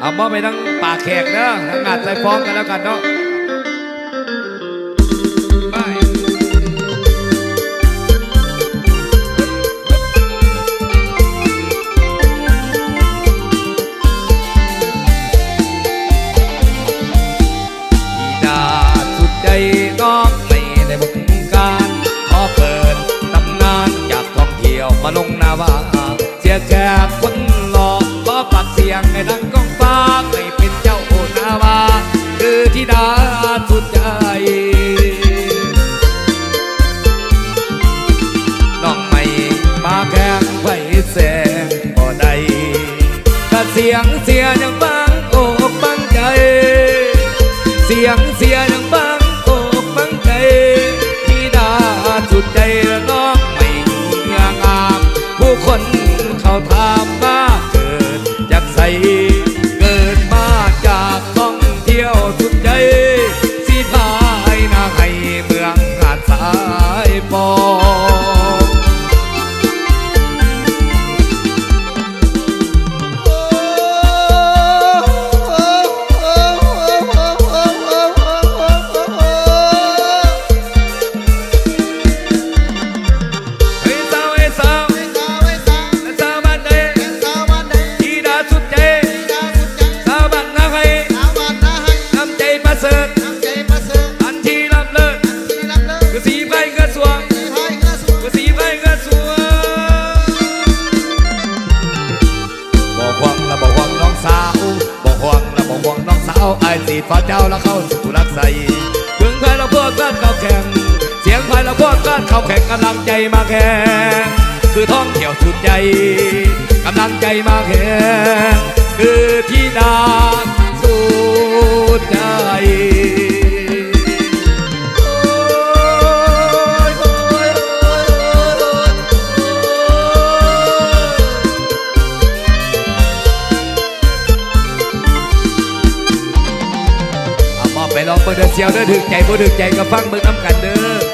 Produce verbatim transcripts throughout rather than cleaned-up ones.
เอามอบไปทั้งปากแขกเนาะทั้งงัดใส่ฟ้องกันแล้วกันเนาะน้องไม่ได้บงการขอเปิดตำนานจากท่องเที่ยวมาลงนาวาเสียแขกคนหล่อขอปักเสียงให้ดังก้องฟ้าให้เป็นเจ้านาวาคือธิดาสุดใจน้องไม่มาแข่งไฟแสงบ่ได้ถ้าเสียงเสียยังบังอกบังใจเสียงเสียยังบังธิดาสุดใจน้องไม่เงางามผู้คนเขาถามว่าเกิดจากใสเกิดมาจากท่องเที่ยวสุดใจสีทายนาให้เมืองหาดสายปอไอ้สีฟ้าเจ้าแล้วเข้าสู่รักใสถึงใครเราพวกกันเขาแข่งเสียงใครเราพวกกันเขาแข่งกำลังใจมาแข่งคือท่องเที่ยวสุดใจกำลังใจมาแข่งคือธิดาสุดใจไปลองเปิดเดือดเสียวเด้อถึงใจบ่ถึงใจก็ฟังเบิ่งน้ำกันเด้อ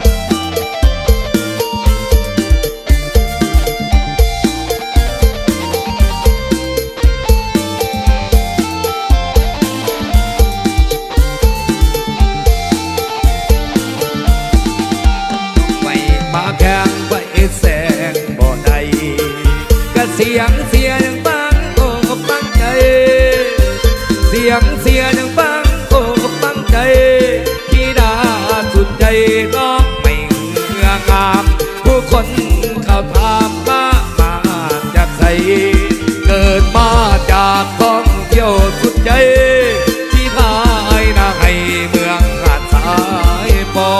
ไม่มาแข่งไฟแสงบ่ได้ก็เสียงเสียยังบังอกบังใจเสียงเสียยังบังตั้งใจธิดาสุดใจน้องไม่เงางามผู้คนเขาถามว่ามาจากใสเกิดมาจากท่องเที่ยวสุดใจที่ทายนาให้เมืองหาดสายปอ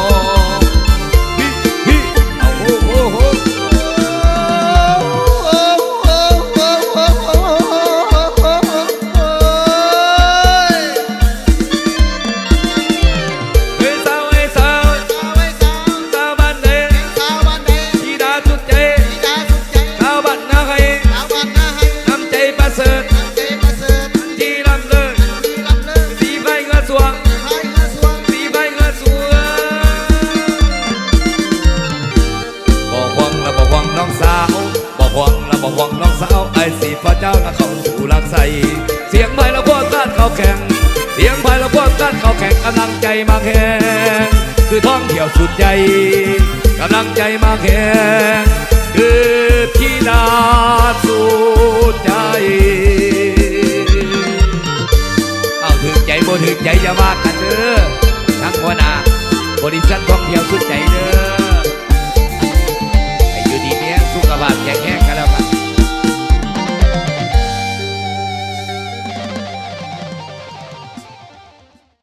บอกหวังน้องสาวไอ้สีฟ้าเจ้าแล้วเข้าสู่รักใสเสียงไพเราพวกกันเขาแข่งเสียงไพเราพวกกันเขาแข่งกำลังใจมาแข่งคือท่องเที่ยวสุดใจกำลังใจมาแข่งคือธิดาสุดใจเอาถึงใจบ่ถึงใจอย่าว่ากันเด้อทั้งหัวหน้าบริษัทท่องเที่ยวสุดใจเด้อ